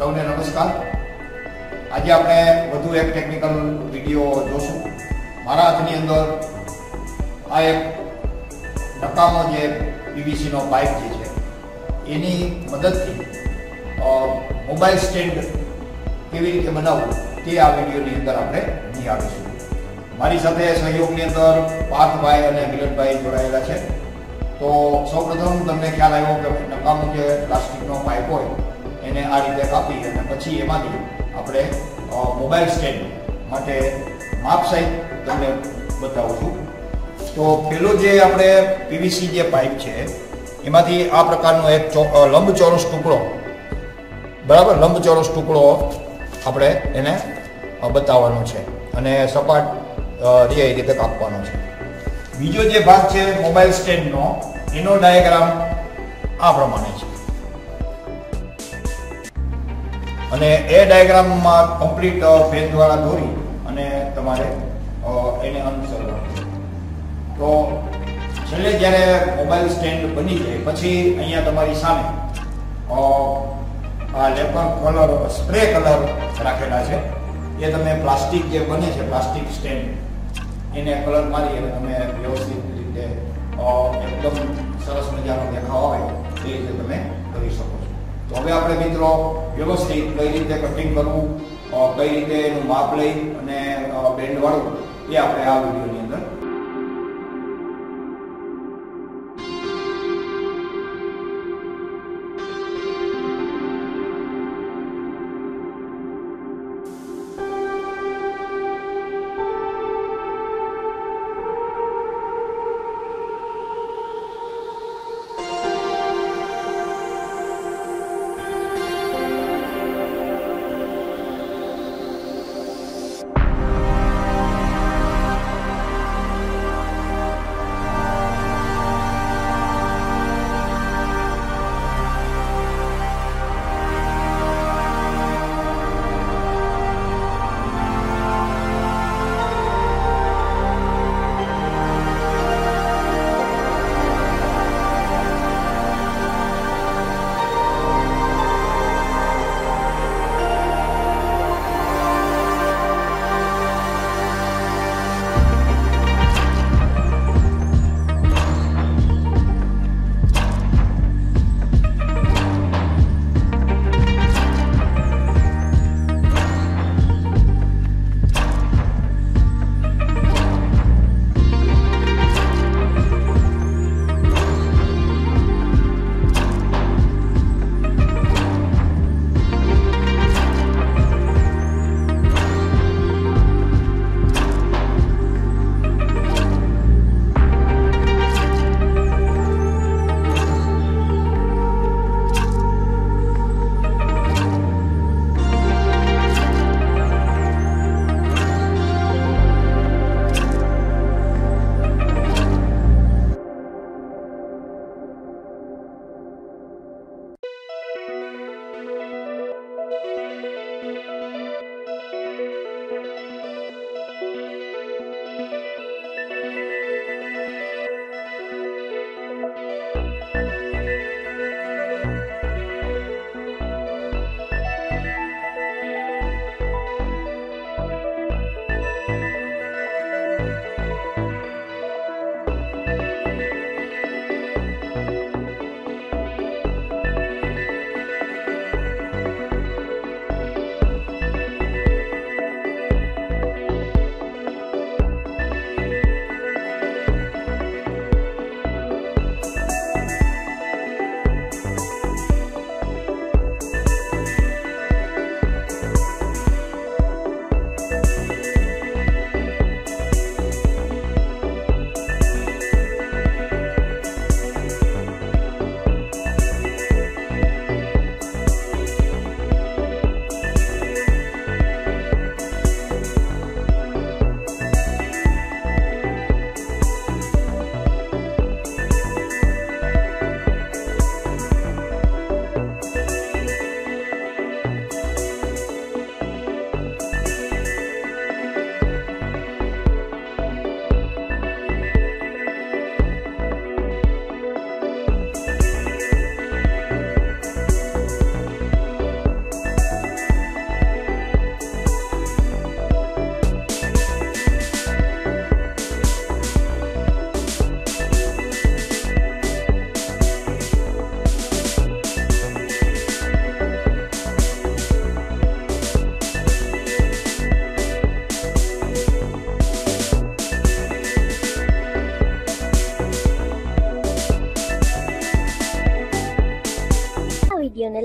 સૌને નમસ્કાર। આજે આપણે વધુ એક ટેકનિકલ વિડીયો જોશું। મારા હાથની અંદર આ એક નકામો જે પીવીસી નો પાઇપ જે છે એની મદદથી મોબાઈલ સ્ટેન્ડ કેવી રીતે બનાવવું તે આ વિડીયોની અંદર આપણે નિહાળીશું। મારી સાથે સહયોગની અંદર પાર્થભાઈ અને મિલનભાઈ જોડાયેલા છે। તો સૌપ્રથમ તમને ખ્યાલ આવ્યો કે નકામો જે પ્લાસ્ટિકનો પાઇપ હોય એને આ રીતે કાપી અને પછી એમાંથી આપણે મોબાઈલ સ્ટેન્ડ માટે માપ સહિત તમને બતાવું છું। તો પેલો જે આપણે પીવીસી જે પાઇપ છે એમાંથી આ પ્રકારનો એક લંબચોરસ ટુકડો, બરાબર, લંબચોરસ ટુકડો આપણે એને બતાવવાનો છે અને સપાટ એ રીતે કાપવાનો છે। બીજો જે ભાગ છે મોબાઈલ સ્ટેન્ડનો, એનો ડાયાગ્રામ આ પ્રમાણે છે અને એ ડાયાગ્રામમાં કમ્પ્લીટ પેન દ્વારા દોરી અને તમારે એને અનુસરવાનું છે। તો છેલ્લે જ્યારે મોબાઈલ સ્ટેન્ડ બની જાય પછી અહીંયા તમારી સામે આ લેપર કલર, સ્પ્રે કલર રાખેલા છે। એ તમે પ્લાસ્ટિક જે બને છે, પ્લાસ્ટિક સ્ટેન્ડ, એને કલર મારી અને તમે વ્યવસ્થિત રીતે એકદમ સરસ મજાનો દેખાવ આવે એ રીતે તમે કરી શકો છો। તો હવે આપણે મિત્રો વ્યવસ્થિત કઈ રીતે કટિંગ કરવું, કઈ રીતે એનું માપ લઈ અને બેન્ડ વાળવું એ આપણે આ વિડીયોની અંદર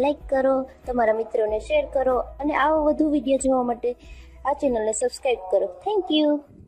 લાઈક કરો, તમારા મિત્રોને શેર કરો અને આવા વધુ વિડીયો જોવા માટે આ ચેનલને સબસ્ક્રાઈબ કરો. Thank you.